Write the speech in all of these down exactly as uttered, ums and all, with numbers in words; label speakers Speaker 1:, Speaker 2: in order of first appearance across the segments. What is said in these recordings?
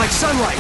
Speaker 1: like sunlight.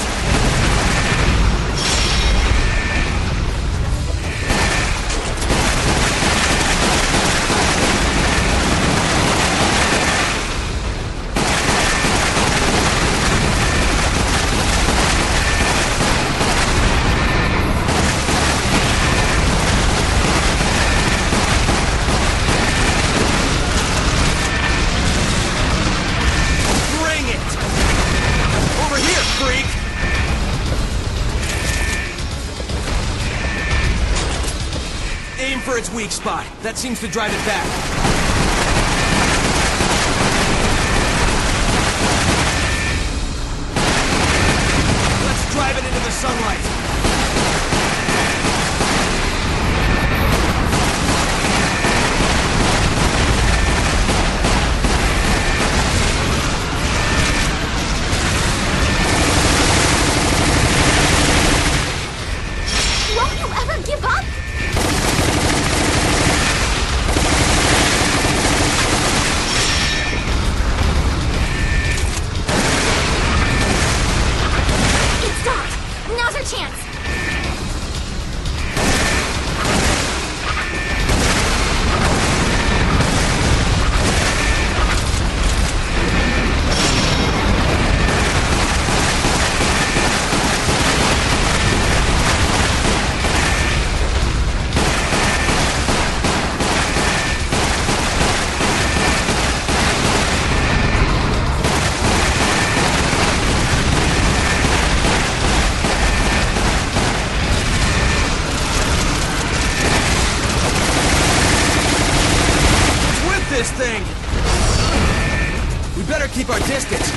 Speaker 1: For its weak spot. That seems to drive it back. Let's drive it into the sunlight.
Speaker 2: Won't you ever give up? Now's our chance!
Speaker 1: This thing! We better keep our distance.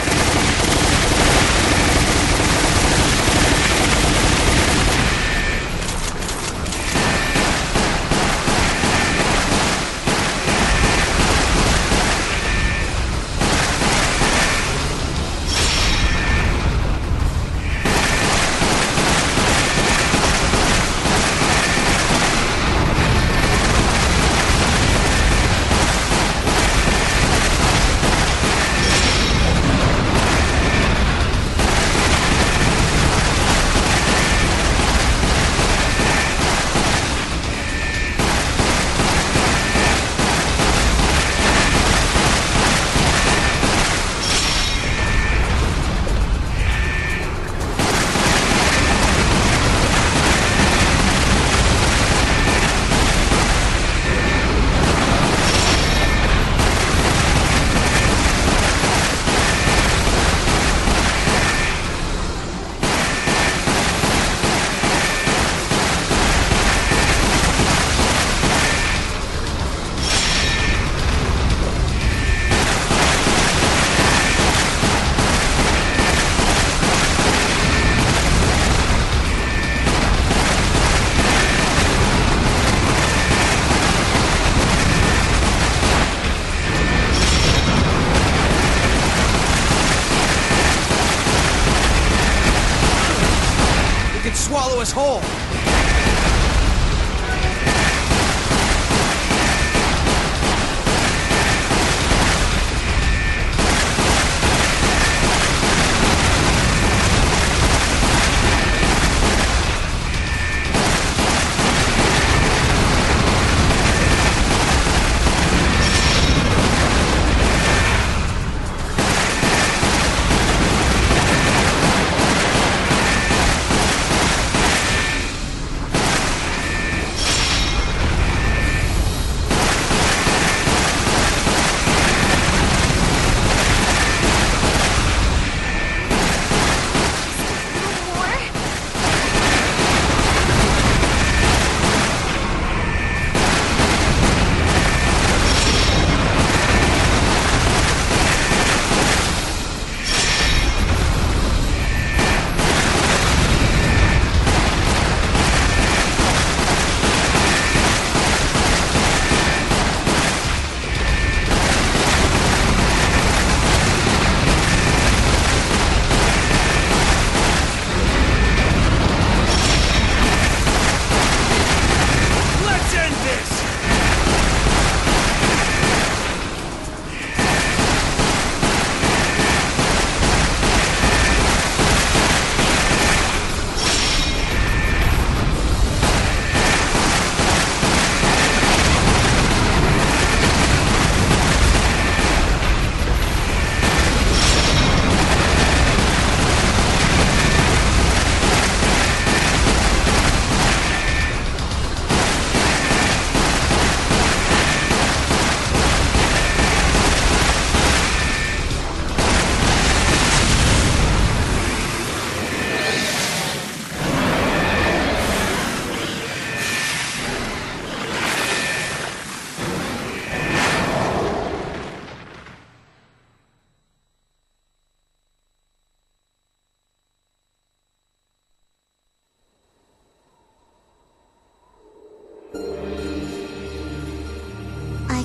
Speaker 1: Swallow us whole.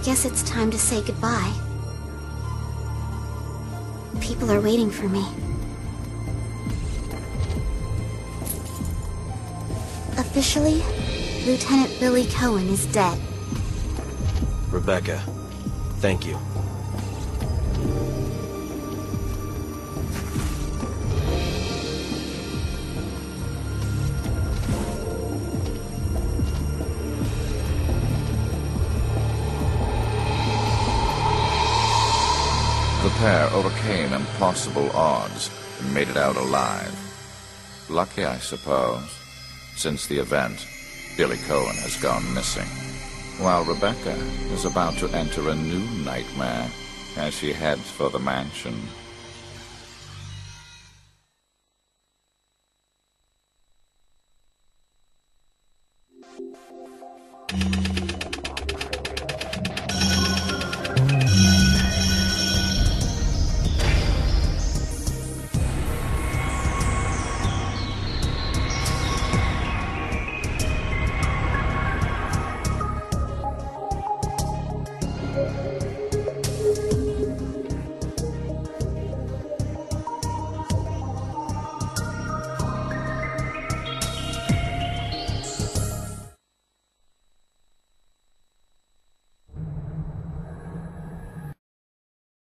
Speaker 2: guess it's time to say goodbye. People are waiting for me. Officially, Lieutenant Billy Cohen is dead.
Speaker 1: Rebecca, thank you.
Speaker 3: The pair overcame impossible odds and made it out alive. Lucky, I suppose. Since the event, Billy Cohen has gone missing, while Rebecca is about to enter a new nightmare as she heads for the mansion.
Speaker 4: You